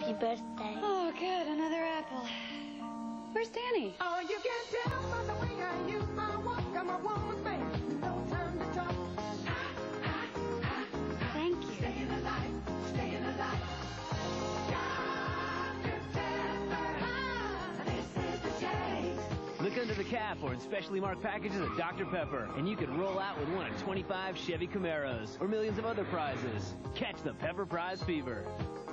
Happy birthday. Oh, good. Another apple. Where's Danny? Oh, you can tell by the way I use my walk. I'm a woman's man. No time to talk. Thank you. Staying alive, staying alive. Dr. Pepper. This is the taste. Look under the cap or in specially marked packages of Dr. Pepper, and you could roll out with one of 25 Chevy Camaros or millions of other prizes. Catch the Pepper Prize fever.